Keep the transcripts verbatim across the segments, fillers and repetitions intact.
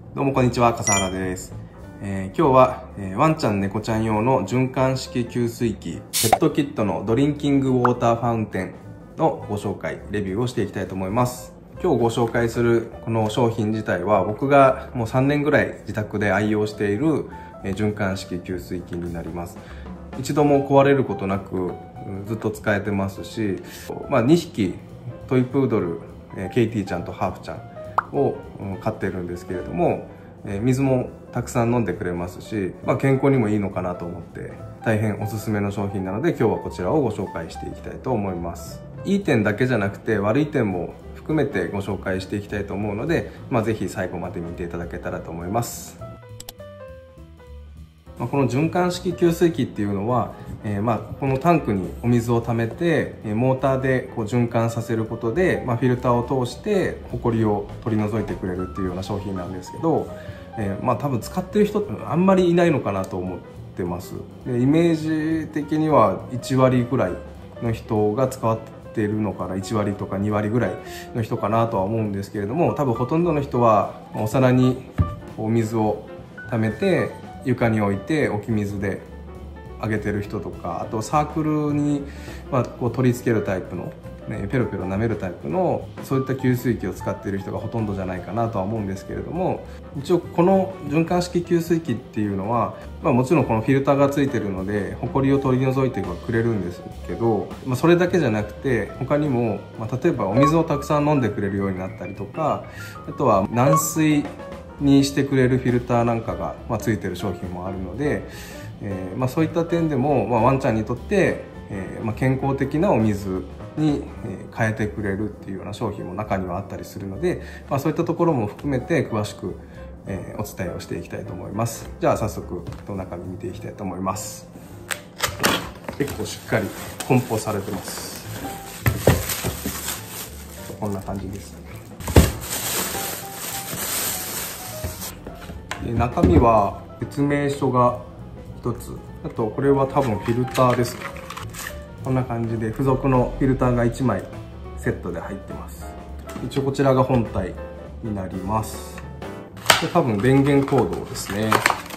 どうもこんにちは、笠原です。えー、今日は、えー、ワンちゃん猫ちゃん用の循環式給水器ペットキットのドリンキングウォーターファウンテンのご紹介レビューをしていきたいと思います。今日ご紹介するこの商品自体は僕がもうさんねんぐらい自宅で愛用している、えー、循環式給水器になります。一度も壊れることなくずっと使えてますし、まあ、にひきトイプードル、えー、ケイティちゃんとハーフちゃんを飼ってるんですけれども、水もたくさん飲んでくれますし、まあ、健康にもいいのかなと思って大変おすすめの商品なので、今日はこちらをご紹介していきたいと思います。いい点だけじゃなくて悪い点も含めてご紹介していきたいと思うので、まあ、ぜひ最後まで見ていただけたらと思います。この循環式給水器っていうのは、えー、まあこのタンクにお水を溜めてモーターでこう循環させることで、まあ、フィルターを通してホコリを取り除いてくれるっていうような商品なんですけど、えー、まあ多分使ってる人ってあんまりいないのかなと思ってます。でイメージ的にはいちわりぐらいの人が使っているのかな、いちわりとかにわりぐらいの人かなとは思うんですけれども、多分ほとんどの人はお皿にお水を溜めて床に置いて置き水であげてる人とか、あとサークルに、まあ、こう取り付けるタイプの、ね、ペロペロ舐めるタイプのそういった給水器を使っている人がほとんどじゃないかなとは思うんですけれども、一応この循環式給水器っていうのは、まあ、もちろんこのフィルターがついてるのでホコリを取り除いてくれるんですけど、まあ、それだけじゃなくて他にも、まあ、例えばお水をたくさん飲んでくれるようになったりとか、あとは軟水にしてくれるフィルターなんかが、まあ、ついてる商品もあるので、えーまあ、そういった点でも、まあ、ワンちゃんにとって、えーまあ、健康的なお水に、えー、変えてくれるっていうような商品も中にはあったりするので、まあ、そういったところも含めて詳しく、えー、お伝えをしていきたいと思います。じゃあ早速中身見ていきたいと思います。結構しっかり梱包されてます。こんな感じです。中身は説明書がひとつ、あとこれは多分フィルターです。こんな感じで付属のフィルターがいちまいセットで入ってます。一応こちらが本体になります。で多分電源コードですね。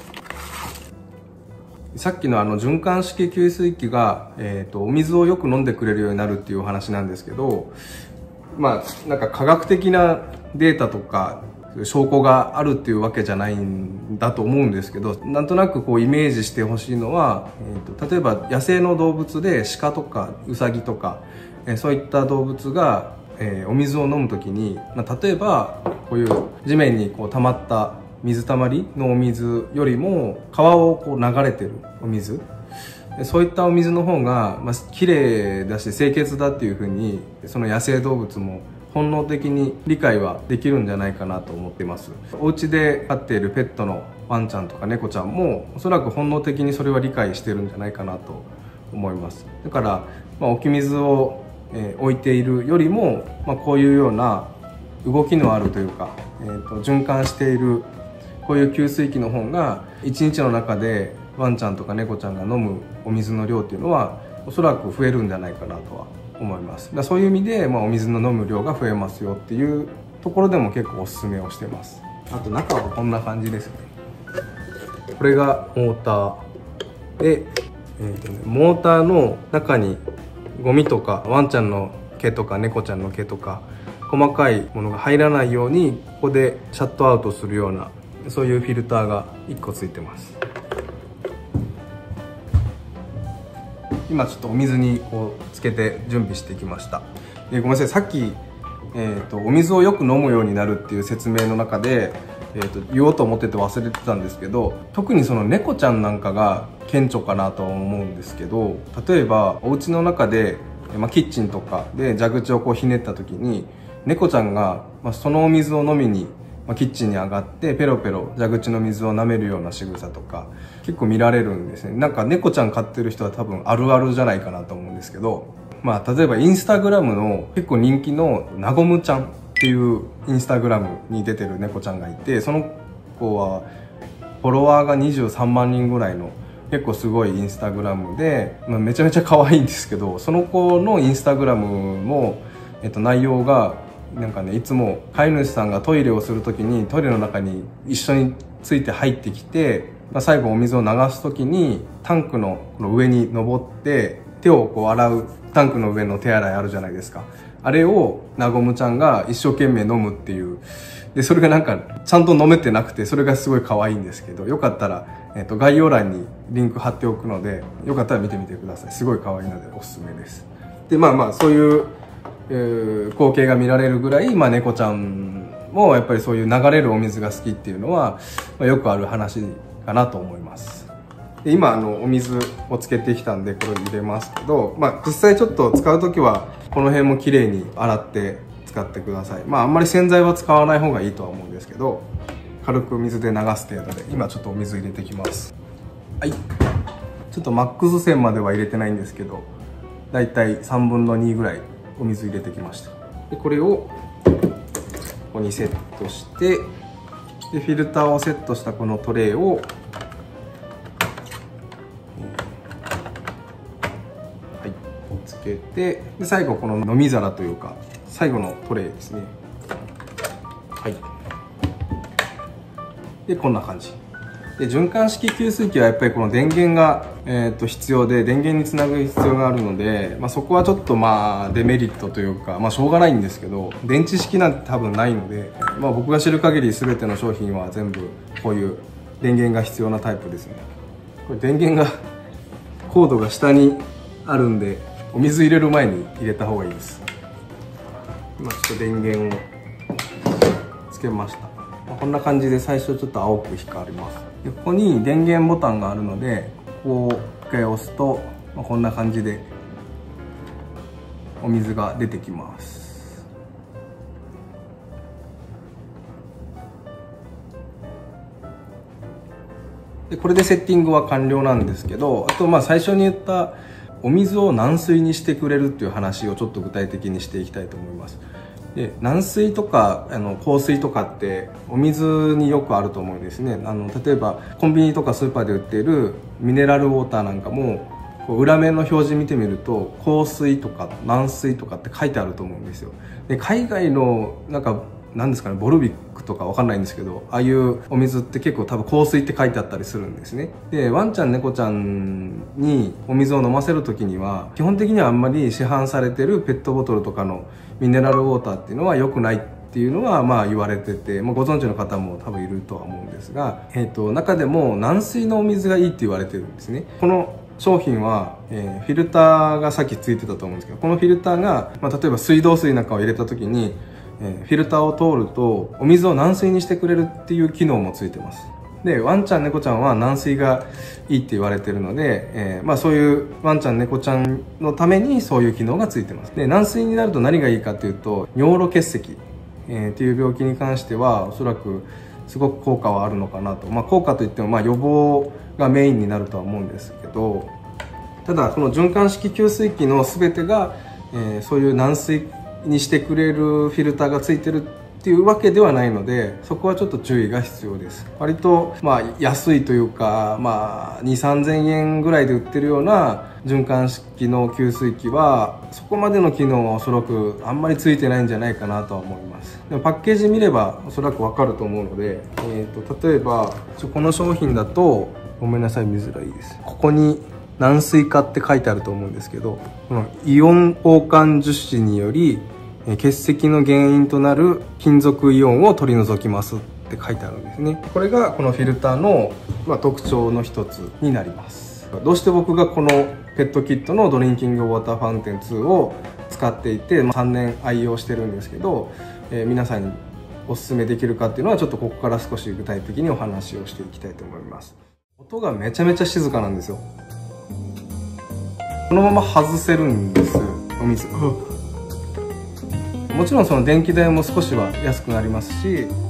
さっきのあの循環式給水器が、えーと、お水をよく飲んでくれるようになるっていうお話なんですけど、まあなんか科学的なデータとか証拠があるっていうわけじゃないんだと思うんですけど、なんとなくこうイメージしてほしいのは、えーと、例えば野生の動物で鹿とかウサギとか、えー、そういった動物が、えー、お水を飲む時に、まあ、例えばこういう地面にこう溜まった水たまりのお水よりも川をこう流れてるお水、そういったお水の方が、まあ、綺麗だし清潔だっていうふうにその野生動物も本能的に理解はできるんじゃないかなと思っています。お家で飼っているペットのワンちゃんとか猫ちゃんもおそらく本能的にそれは理解してるんじゃないかなと思います。だから、まあ、置き水を、えー、置いているよりも、まあ、こういうような動きのあるというか、えーと、循環しているこういう給水器の方がいちにちの中でワンちゃんとか猫ちゃんが飲むお水の量っていうのはおそらく増えるんじゃないかなとは思います。だそういう意味で、まあ、お水の飲む量が増えますよっていうところでも結構おすすめをしてます。あと中はこんな感じですね。これがモーターで、えーとね、モーターの中にゴミとかワンちゃんの毛とか猫ちゃんの毛とか細かいものが入らないようにここでシャットアウトするようなそういうフィルターがいっこついてます。今ちょっとお水にこうつけて準備してきました。でごめんなさい、さっき、えーと、お水をよく飲むようになるっていう説明の中で、えーと、言おうと思ってて忘れてたんですけど、特にその猫ちゃんなんかが顕著かなとは思うんですけど、例えばお家の中で、まあ、キッチンとかで蛇口をこうひねった時に猫ちゃんが、まあ、そのお水を飲みにまあ、キッチンに上がってペロペロ蛇口の水を舐めるような仕草とか結構見られるんですね。なんか猫ちゃん飼ってる人は多分あるあるじゃないかなと思うんですけど、まあ例えばインスタグラムの結構人気のなごむちゃんっていうインスタグラムに出てる猫ちゃんがいて、その子はフォロワーがにじゅうさんまんにんぐらいの結構すごいインスタグラムで、まあ、めちゃめちゃ可愛いんですけど、その子のインスタグラムも、えっと、内容がなんかね、いつも飼い主さんがトイレをする時にトイレの中に一緒について入ってきて、まあ、最後お水を流す時にタンクのこの上に登って手をこう洗う、タンクの上の手洗いあるじゃないですか。あれをなごむちゃんが一生懸命飲むっていう。で、それがなんかちゃんと飲めてなくて、それがすごい可愛いんですけど、よかったら、えっと、概要欄にリンク貼っておくので、よかったら見てみてください。すごい可愛いのでおすすめです。で、まあまあ、そういう、えー、光景が見られるぐらい、まあ猫ちゃんもやっぱりそういう流れるお水が好きっていうのは、まあ、よくある話かなと思います。で、今、あの、お水をつけてきたんで、これ入れますけど、まあ、実際ちょっと使うときは、この辺も綺麗に洗って使ってください。まあ、あんまり洗剤は使わない方がいいとは思うんですけど、軽く水で流す程度で、今ちょっとお水入れてきます。はい。ちょっとマックス線までは入れてないんですけど、だいたいさんぶんのにぐらいお水入れてきました。で、これを、ここにセットして、で、フィルターをセットしたこのトレイを、つけて、で最後この飲み皿というか最後のトレイですね。はい。でこんな感じで、循環式給水器はやっぱりこの電源が、えー、と必要で、電源につなぐ必要があるので、まあ、そこはちょっとまあデメリットというか、まあしょうがないんですけど、電池式なんて多分ないので、まあ、僕が知る限り全ての商品は全部こういう電源が必要なタイプですね。これ電源がコードが下にあるんで、お水入れる前に入れた方がいいです。今ちょっと電源をつけました。こんな感じで最初ちょっと青く光ります。でここに電源ボタンがあるので、ここを一回押すと、まあ、こんな感じでお水が出てきます。でこれでセッティングは完了なんですけど、あとまあ最初に言ったお水を軟水にしてくれるっていう話をちょっと具体的にしていきたいと思います。で軟水とかあの硬水とかってお水によくあると思うんですね。あの例えばコンビニとかスーパーで売っているミネラルウォーターなんかも、こう裏面の表示見てみると硬水とか軟水とかって書いてあると思うんですよ。で海外のなんかなんですかね、ボルビックとかわかんないんですけど、ああいうお水って結構多分硬水って書いてあったりするんですね。でワンちゃん猫ちゃんにお水を飲ませる時には基本的にはあんまり市販されてるペットボトルとかのミネラルウォーターっていうのは良くないっていうのはまあ言われてて、まあ、ご存知の方も多分いるとは思うんですが、えー、と中でも軟水のお水がいいって言われてるんですね。この商品は、えー、フィルターがさっきついてたと思うんですけど、このフィルターが、まあ、例えば水道水なんかを入れた時にフィルターを通るとお水を軟水にしてくれるっていう機能もついてます。でワンちゃん猫ちゃんは軟水がいいって言われてるので、えーまあ、そういうワンちゃん猫ちゃんのためにそういう機能がついてます。で軟水になると何がいいかっていうと、尿路結石、えー、っていう病気に関してはおそらくすごく効果はあるのかなと。まあ、効果といってもまあ予防がメインになるとは思うんですけど、ただこの循環式給水器の全てが、えー、そういう軟水にしてくれるフィルターがついてるっていうわけではないので、そこはちょっと注意が必要です。割とまあ安いというか、まあにせんさんぜんえんぐらいで売ってるような循環式の給水器はそこまでの機能はおそらくあんまりついてないんじゃないかなとは思います。でもパッケージ見ればおそらくわかると思うので、えー、と例えばこの商品だと、ごめんなさい見づらいです、ここに軟水化って書いてあると思うんですけど、このイオン交換樹脂により結石の原因となる金属イオンを取り除きますって書いてあるんですね。これがこのフィルターの、まあ、特徴の一つになります。どうして僕がこのペットキットのドリンキングウォーターファウンテンツーを使っていて、まあ、さんねん愛用してるんですけど、えー、皆さんにおすすめできるかっていうのはちょっとここから少し具体的にお話をしていきたいと思います。音がめちゃめちゃ静かなんですよ。このまま外せるんです、お水。もちろんその電気代も少しは安くなりますし、